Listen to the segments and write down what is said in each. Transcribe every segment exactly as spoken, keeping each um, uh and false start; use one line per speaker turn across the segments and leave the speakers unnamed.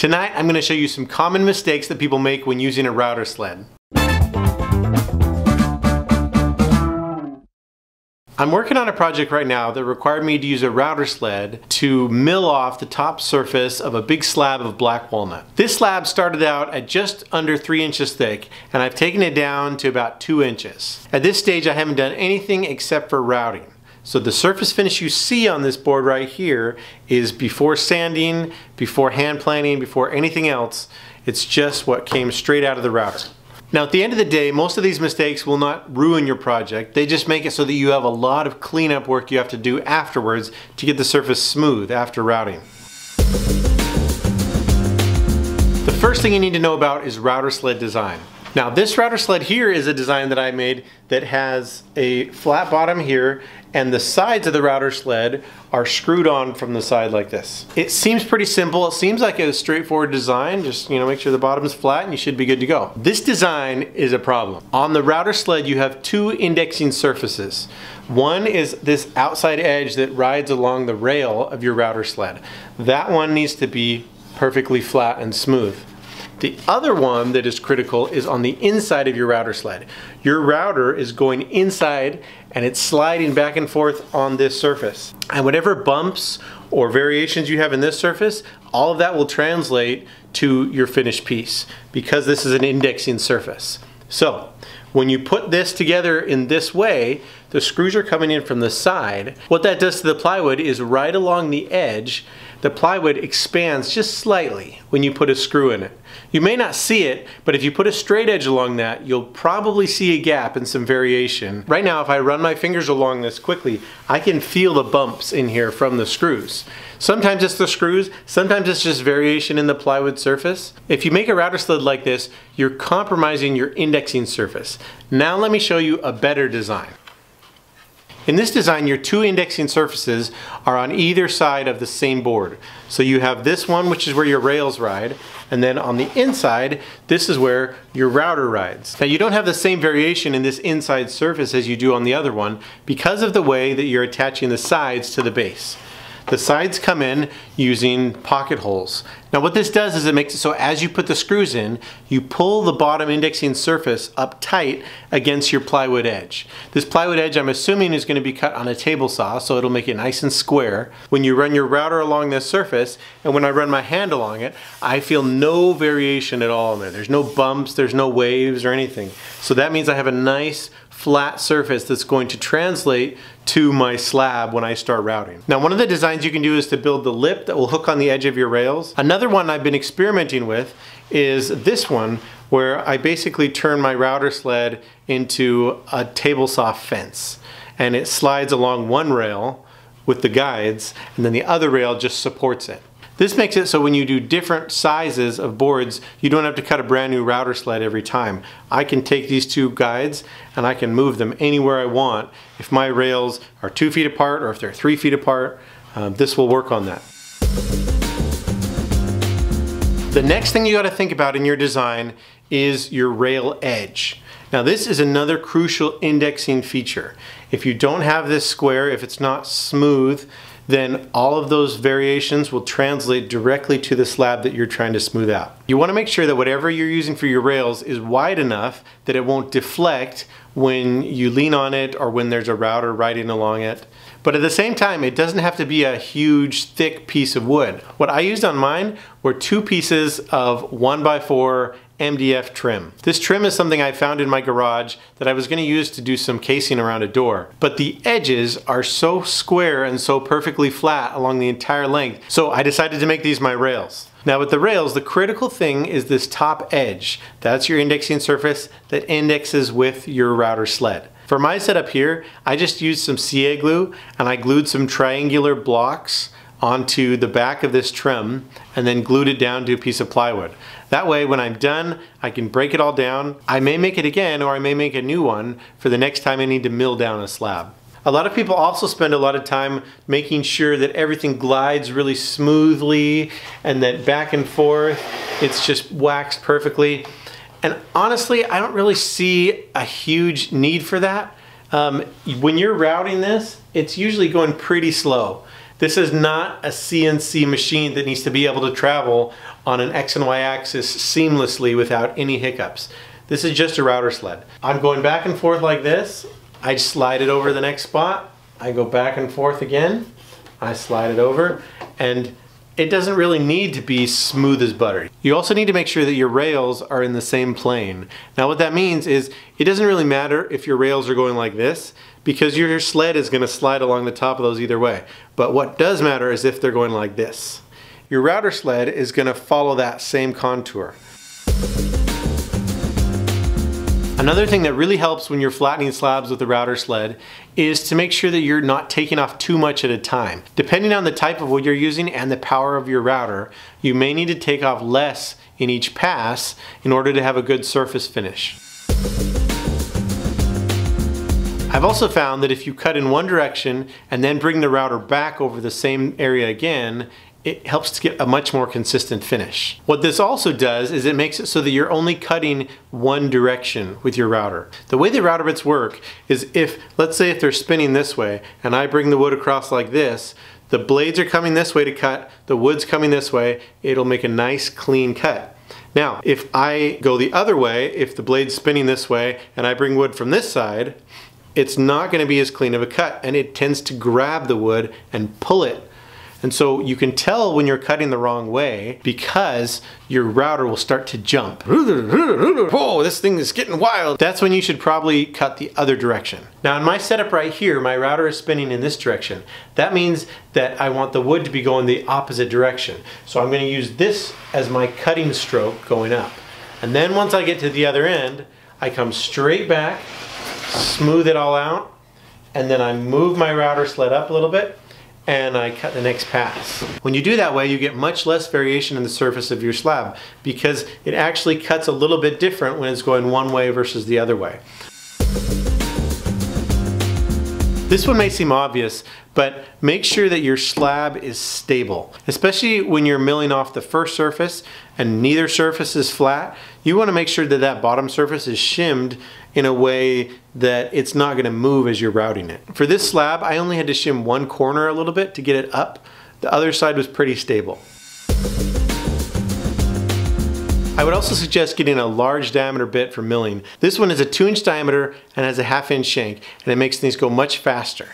Tonight I'm going to show you some common mistakes that people make when using a router sled. I'm working on a project right now that required me to use a router sled to mill off the top surface of a big slab of black walnut. This slab started out at just under three inches thick, and I've taken it down to about two inches. At this stage I haven't done anything except for routing. So the surface finish you see on this board right here is before sanding, before hand planing, before anything else. It's just what came straight out of the router. Now at the end of the day, most of these mistakes will not ruin your project. They just make it so that you have a lot of cleanup work you have to do afterwards to get the surface smooth after routing. The first thing you need to know about is router sled design. Now this router sled here is a design that I made that has a flat bottom here, and the sides of the router sled are screwed on from the side like this. It seems pretty simple. It seems like a straightforward design. Just, you know, make sure the bottom is flat and you should be good to go. This design is a problem. On the router sled you have two indexing surfaces. One is this outside edge that rides along the rail of your router sled. That one needs to be perfectly flat and smooth. The other one that is critical is on the inside of your router sled. Your router is going inside and it's sliding back and forth on this surface. And whatever bumps or variations you have in this surface, all of that will translate to your finished piece because this is an indexing surface. So when you put this together in this way, the screws are coming in from the side. What that does to the plywood is right along the edge, the plywood expands just slightly when you put a screw in it. You may not see it, but if you put a straight edge along that, you'll probably see a gap and some variation. Right now, if I run my fingers along this quickly, I can feel the bumps in here from the screws. Sometimes it's the screws, sometimes it's just variation in the plywood surface. If you make a router sled like this, you're compromising your indexing surface. Now let me show you a better design. In this design, your two indexing surfaces are on either side of the same board. So you have this one, which is where your rails ride, and then on the inside, this is where your router rides. Now you don't have the same variation in this inside surface as you do on the other one because of the way that you're attaching the sides to the base. The sides come in using pocket holes. Now what this does is it makes it so as you put the screws in, you pull the bottom indexing surface up tight against your plywood edge. This plywood edge, I'm assuming, is going to be cut on a table saw, so it'll make it nice and square. When you run your router along this surface, and when I run my hand along it, I feel no variation at all in there. There's no bumps, there's no waves or anything. So that means I have a nice flat surface that's going to translate to my slab when I start routing. Now one of the designs you can do is to build the lip that will hook on the edge of your rails. Another one I've been experimenting with is this one, where I basically turn my router sled into a table saw fence, and it slides along one rail with the guides and then the other rail just supports it. This makes it so when you do different sizes of boards, you don't have to cut a brand new router sled every time. I can take these two guides and I can move them anywhere I want. If my rails are two feet apart or if they're three feet apart, um, this will work on that. The next thing you got to think about in your design is your rail edge. Now this is another crucial indexing feature. If you don't have this square, if it's not smooth, then all of those variations will translate directly to the slab that you're trying to smooth out. You want to make sure that whatever you're using for your rails is wide enough that it won't deflect when you lean on it or when there's a router riding along it. But at the same time, it doesn't have to be a huge, thick piece of wood. What I used on mine were two pieces of one by four M D F trim. This trim is something I found in my garage that I was going to use to do some casing around a door. But the edges are so square and so perfectly flat along the entire length, so I decided to make these my rails. Now with the rails, the critical thing is this top edge. That's your indexing surface that indexes with your router sled. For my setup here, I just used some C A glue and I glued some triangular blocks onto the back of this trim and then glued it down to a piece of plywood. That way when I'm done, I can break it all down. I may make it again, or I may make a new one for the next time I need to mill down a slab. A lot of people also spend a lot of time making sure that everything glides really smoothly and that back and forth it's just waxed perfectly. And honestly, I don't really see a huge need for that. Um, when you're routing this, it's usually going pretty slow. This is not a C N C machine that needs to be able to travel on an X and Y axis seamlessly without any hiccups. This is just a router sled. I'm going back and forth like this. I slide it over the next spot. I go back and forth again. I slide it over, and it doesn't really need to be smooth as butter. You also need to make sure that your rails are in the same plane. Now what that means is it doesn't really matter if your rails are going like this, because your sled is going to slide along the top of those either way. But what does matter is if they're going like this. Your router sled is going to follow that same contour. Another thing that really helps when you're flattening slabs with a router sled is to make sure that you're not taking off too much at a time. Depending on the type of wood you're using and the power of your router, you may need to take off less in each pass in order to have a good surface finish. I've also found that if you cut in one direction and then bring the router back over the same area again, it helps to get a much more consistent finish. What this also does is it makes it so that you're only cutting one direction with your router. The way the router bits work is if, let's say if they're spinning this way and I bring the wood across like this, the blades are coming this way to cut, the wood's coming this way, it'll make a nice clean cut. Now, if I go the other way, if the blade's spinning this way and I bring wood from this side, it's not gonna be as clean of a cut, and it tends to grab the wood and pull it. And so you can tell when you're cutting the wrong way because your router will start to jump. Whoa, this thing is getting wild. That's when you should probably cut the other direction. Now in my setup right here, my router is spinning in this direction. That means that I want the wood to be going the opposite direction. So I'm gonna use this as my cutting stroke going up. And then once I get to the other end, I come straight back, smooth it all out, and then I move my router sled up a little bit, and I cut the next pass. When you do that way, you get much less variation in the surface of your slab because it actually cuts a little bit different when it's going one way versus the other way. This one may seem obvious, but make sure that your slab is stable. Especially when you're milling off the first surface and neither surface is flat, you want to make sure that that bottom surface is shimmed in a way that it's not going to move as you're routing it. For this slab, I only had to shim one corner a little bit to get it up. The other side was pretty stable. I would also suggest getting a large diameter bit for milling. This one is a two inch diameter and has a half inch shank, and it makes things go much faster.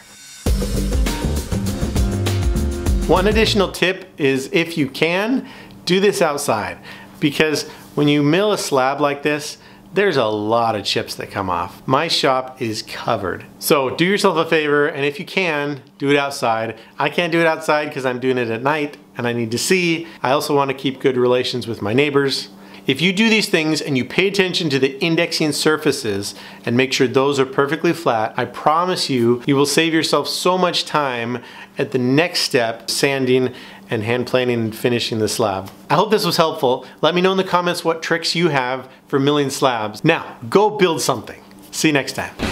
One additional tip is, if you can, do this outside, because when you mill a slab like this, there's a lot of chips that come off. My shop is covered. So do yourself a favor, and if you can, do it outside. I can't do it outside because I'm doing it at night and I need to see. I also want to keep good relations with my neighbors. If you do these things and you pay attention to the indexing surfaces and make sure those are perfectly flat, I promise you, you will save yourself so much time at the next step, sanding and hand planing and finishing the slab. I hope this was helpful. Let me know in the comments what tricks you have for milling slabs. Now, go build something. See you next time.